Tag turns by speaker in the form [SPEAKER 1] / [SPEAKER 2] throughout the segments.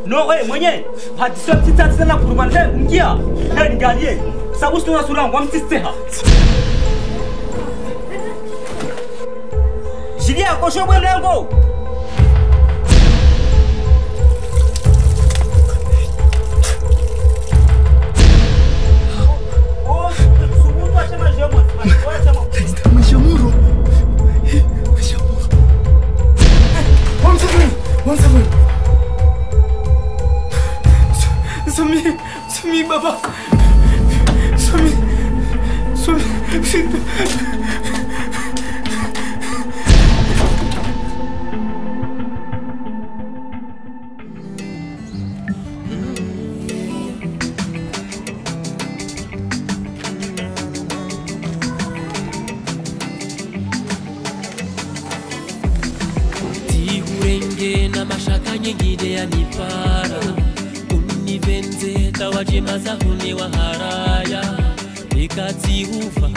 [SPEAKER 1] No wewe mwenyewe hadiswa tita sana kurumande mkia. Na nigalie. Sababu sio sura yangu amtisteha. Shilia kosho mwanangu.
[SPEAKER 2] Sumi baba. Sumi.
[SPEAKER 3] Tihurenge na mashaka nyingine yanipara. Univenze tawajemaza hune wa haraya. Nikatihufa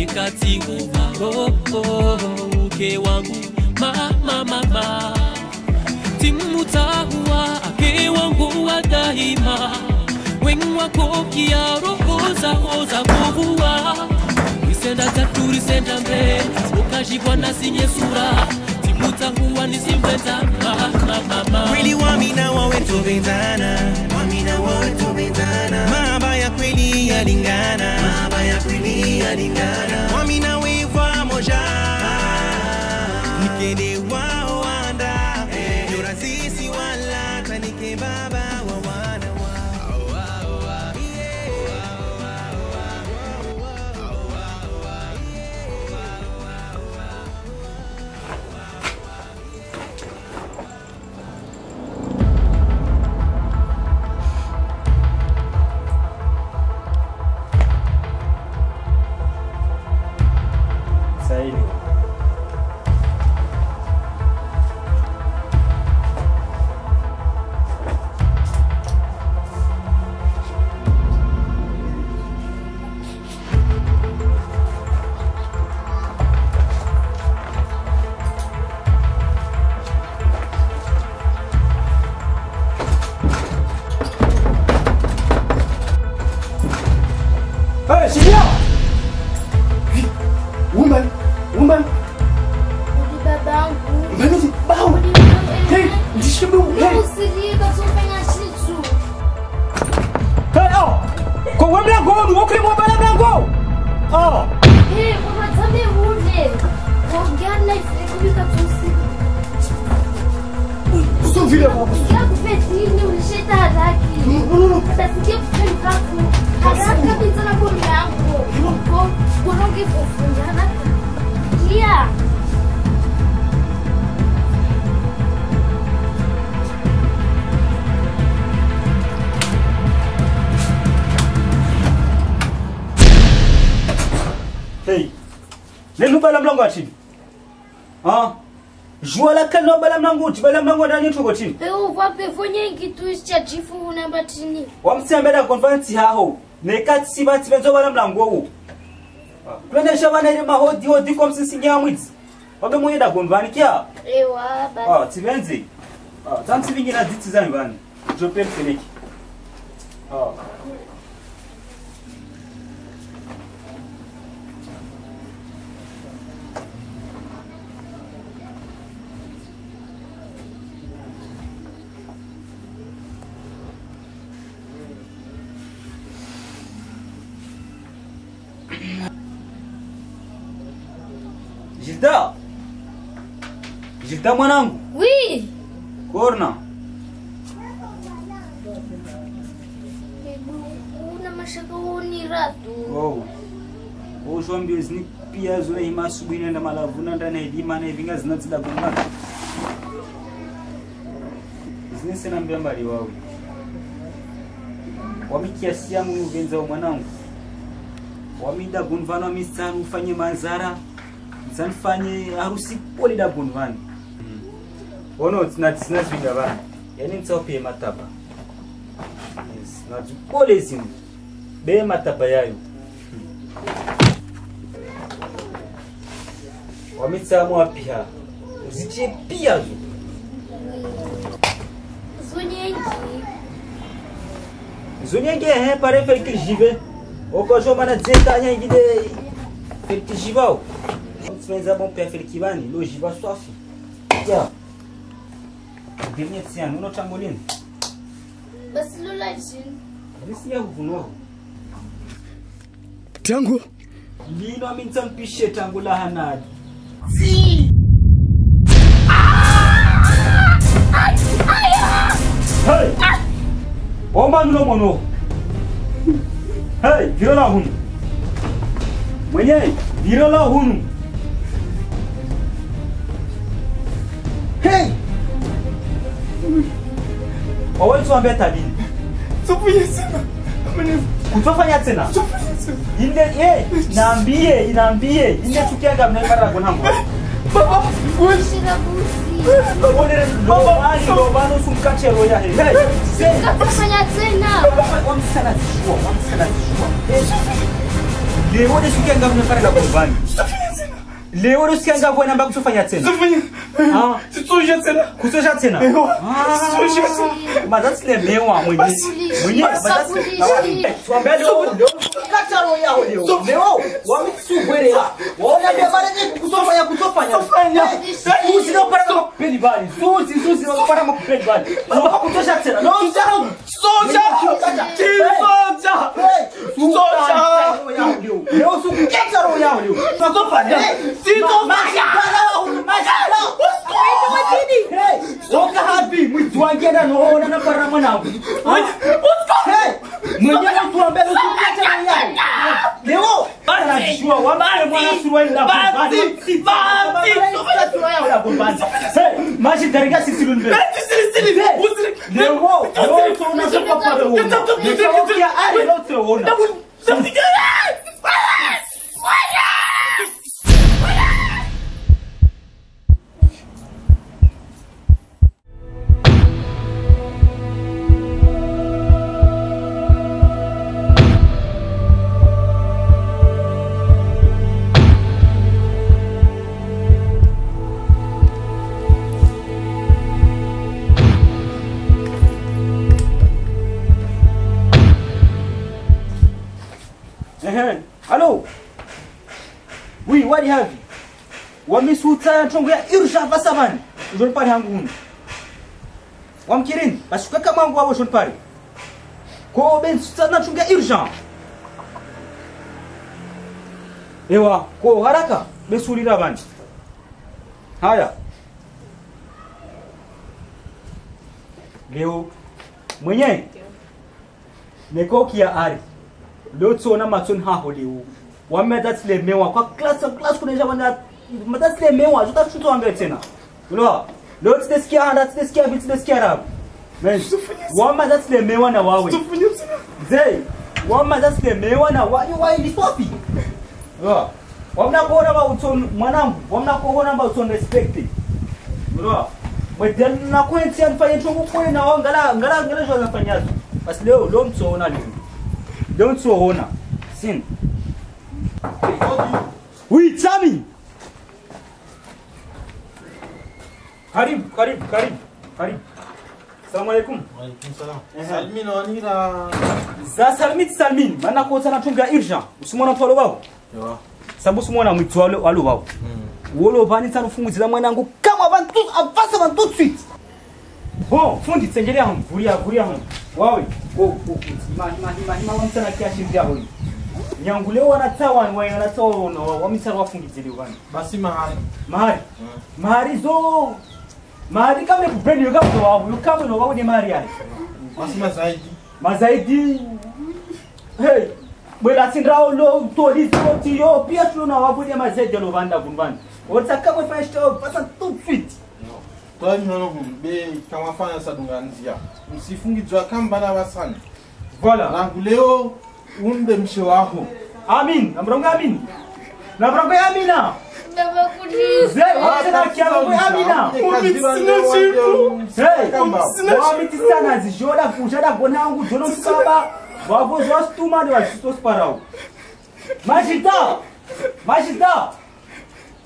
[SPEAKER 3] uke wangu mama. Timutahuwa ake wangu wa daima. Wengwa kokia rokoza kuhuwa. Risenda taturi senda mbe ukajibwa na sinye sura. Timutahuwa nisimveta mama.
[SPEAKER 4] Kweli wamina wawetu bendana. Mabaya kweli yalingana. Wamina wewa moja. Nikede wao anda. Yora sisi wala kanike baba wa wana wa.
[SPEAKER 1] Saidi.
[SPEAKER 2] Hey, Shilia! Woman! Mami, bau! Hey, dishibu! Hey! Hey, oh! Ko wamla go, no kre mo bala blanco! Oh!
[SPEAKER 5] Hey, mama, tambe wote. Ongea life ikubika tusi.
[SPEAKER 2] Sio vile baba.
[SPEAKER 5] Ya kufetini ulisheta haraki.
[SPEAKER 2] No.
[SPEAKER 5] Utasikia kufika hapo. Haraka kabisa na kwa yangu. Kwa ronge kufungana. Yeah.
[SPEAKER 1] Hey. Nenu bala mlango ati. Jua la kano bala mlango ndani tuko chini.
[SPEAKER 5] Leo wape fonye kitu cha chifu unamba tini.
[SPEAKER 1] Wamsembeda conference haho. Nekati sibati benzo bala mlango huu. Kulenda shabana ile mahodi kwa msisingia mwizi. Wabe mwenye da gonvani kia.
[SPEAKER 5] Ewa basi.
[SPEAKER 1] Tivenzi. Tanti vingi na diti za nyumbani. Jopel feleki. Gilda mwanangu.
[SPEAKER 5] Oui.
[SPEAKER 1] Korna.
[SPEAKER 5] Una mashaka ni ratu.
[SPEAKER 1] Shwambio zini pia zoe hima subuhi nenda malavuna ndani hidima na hivinga zinatida gungana. Zini sena mbali wawi. Wamikiasi yangu ugenza wa mwanangu. Wamida gunvano wamisanu ufanye mazara. Zanfanye harusi poli da gunvani. Ono tsina zwinga bana. Yani mtsope mataba. Yes, na pole zimu. Be mataba yayo. Wamitsamu apia. Uziche pia zo. Zunyengi pare fel que jive. O cojo mana dzeta nyangi de fel que jivao. Spenza bom pé fel que vani, lo jiva sofi. Ya. Dinhe tsiano no chamolin.
[SPEAKER 5] Bas lula jin.
[SPEAKER 1] Disi ya vuno.
[SPEAKER 2] Tangu
[SPEAKER 1] Lino minsan pishe tangu la hanad.
[SPEAKER 5] Si.
[SPEAKER 1] Hey! Oma no mono. Hey, virola hunu. Mwenye, virola hunu. Hey! Owe tuambia tabini.
[SPEAKER 2] Sofia sana.
[SPEAKER 1] Kutofanya tena. Inde inaambie inde tukianga mnaipata gonango.
[SPEAKER 2] Baba,
[SPEAKER 5] Shira busi.
[SPEAKER 1] Bonere ndo bano sumkache roya he. Hey,
[SPEAKER 5] Kafanya tena.
[SPEAKER 1] wamsana zishua. Leo de tukianga mnaipata gonango. Leo tukianga bwana mba kutofanya tena.
[SPEAKER 2] Sofia.
[SPEAKER 1] Ah,
[SPEAKER 2] Sitoja tena.
[SPEAKER 1] kutoja tena.
[SPEAKER 2] Sitoja tena.
[SPEAKER 1] Madasi le mewa mwenye. Tuambia leo kacha roho yao leo. Leo wamitsukwelea. Waona bia bale kutofanya. Suzi no para kupeli bali. Suzi no para kupeli bali. Baba kutosha tena. No msahau. Soja. Leo suku kacha roho yao leo. Tutofanya. Oka happy mwitu wangenda noona na para mwanangu. Mwenye tuambia usikiacha roho yao. Leo anajua wamale mwana suruali la basi. Maji darika sisi lunbe. Leo tunaona sopa para huo. Ndio ari leo tunaona. Allô? Oui, what do you have? Wamisuta ntongo ya irsha vasavani. Ujoni pale hangu hunu. Wamkirini, basuka kama wangu wao ujoni pale. Ko ben suta ntongo ya irsha. Ewa, ko haraka besulira bani. Haya. Leo mwenye nekoki ya ari. Leo tuona matoni hapo leo. Wametatsile mewa kwa class kuneja wana matatsile mewa tutashuto ambe tena. Leo tutasikia handa tutasikia vitu tutasikia rap. Men. Wametatsile mewa na wawe. Zee. Wametatsile mewa na wawe ni stopi. Wamna kuona ba uton mwanangu, wamna kuona ba uton respect. Mwedan na kwenti anfanye chungu kule na wao ngala jo nafanyazo. Basi leo mtsoona leo. Don't so honor. Sin. Oui, Sami. Karibu. Assalamu alaikum.
[SPEAKER 6] Waalaikum salam. Salmin wanira.
[SPEAKER 1] Za Salmin. Mana ko sana tunga irja. Usimona twalo babo.
[SPEAKER 6] Yo.
[SPEAKER 1] Sabu usimona mwitu walo babo. Wolo bani sana funguzira mwanangu kama abantu avasa bantu tout de suite. Bon, fundi tsengelea hamu. Kuria hamu. Wawe. Mahima wamsana kiashi vya hoi. Nyangu leo wanatawa wamisana wafungizili wani.
[SPEAKER 6] Basi mahari.
[SPEAKER 1] Mahari kama ni kubrandi yukamu no wawu. Yukamu no wawu ni mahari yale.
[SPEAKER 6] Basi
[SPEAKER 1] Mazaidi. Hey. Mwela sindrao lo toli zoti yo. Pia tulona wawu ni mazaidi ya lo vanda kunvani. Otaka mwe fanyishto pasa tout de suite.
[SPEAKER 6] Toi minono be kama fanya sadunganzia. Msifungi jwa kambala wasani.
[SPEAKER 1] Voilà.
[SPEAKER 6] Nangu leo unde mshe wako.
[SPEAKER 1] Amin. Namronga amin. Amina.
[SPEAKER 5] Ndaba kuni.
[SPEAKER 1] Zee, wakisana kiamu Amina. Wamiti sana zijoda kujada gonangu jono saba. Wavozo wastuma ni wasitos parao. Majita.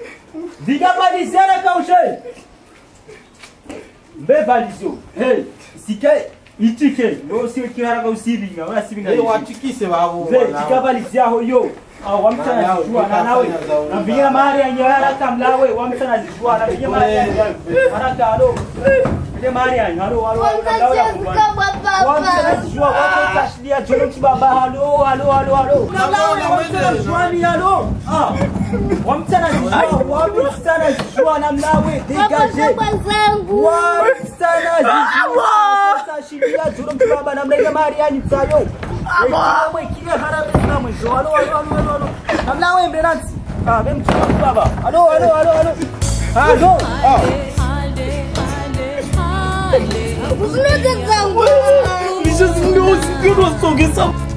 [SPEAKER 1] Diga balizera kaushe. Mbe balizio. Hey.
[SPEAKER 2] Sikae itike no si kihara ka usibinga wala sibinga.
[SPEAKER 6] watikise babo.
[SPEAKER 2] Tikabali zyaho yo. Wamtana jua na nawe. Na vinga mari anyara kamlawe wamtana jua na vinga mari anyara. Maraka alo. Vinga mari anyara alo kamlawe. Wamtana jua watu taslia jolo kibaba alo. Kamlawe wamtana jua ni alo. Wamtana jua na mlawe digaje. Wamtana jua taslia jolo kibaba na mlawe mari anyara. Mwe kile harabe na mwe alo. Namla wewe mbenanzi. Bemchukua baba. Alo.
[SPEAKER 5] Usinete zangu.
[SPEAKER 2] Nisho singo songeza.